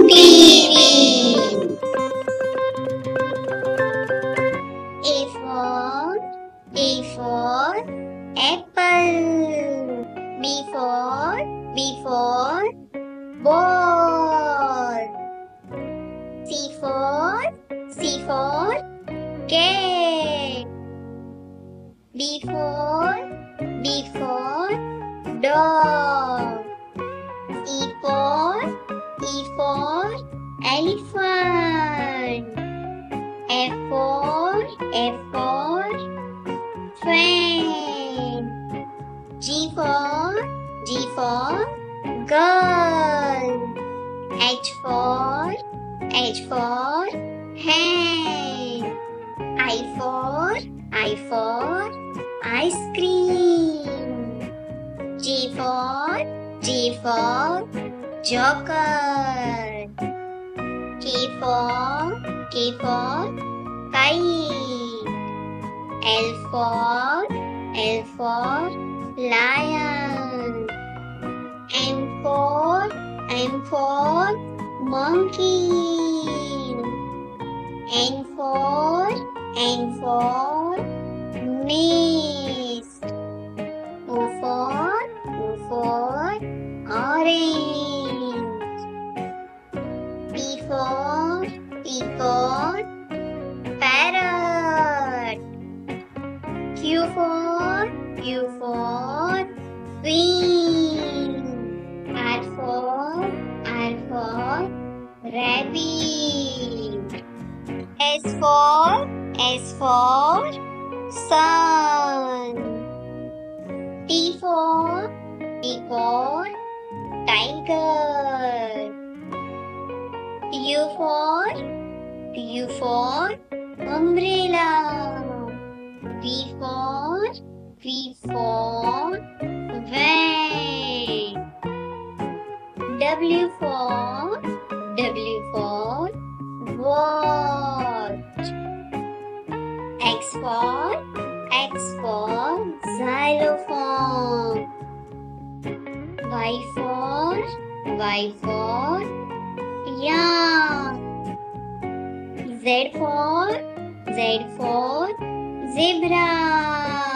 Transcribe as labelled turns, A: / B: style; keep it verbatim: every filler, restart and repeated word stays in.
A: T V. A for A for apple. B for B for ball. C for C for cat. D for D for dog. E for E for elephant. F for F for fan. G for G for girl. H for H for hand. I for I for ice cream. J for J for joker. K for K for kite. L for L for lion. M for M for monkey. N for N for nest. O for O for orange. P for P for parrot. Q for Q for queen. R for R for rabbit. S for S for sun. T for T for tiger. U for U for umbrella. V for V for van. W for W for watch. X for X for xylophone. Y for Y for yarn. Z for Z for zebra.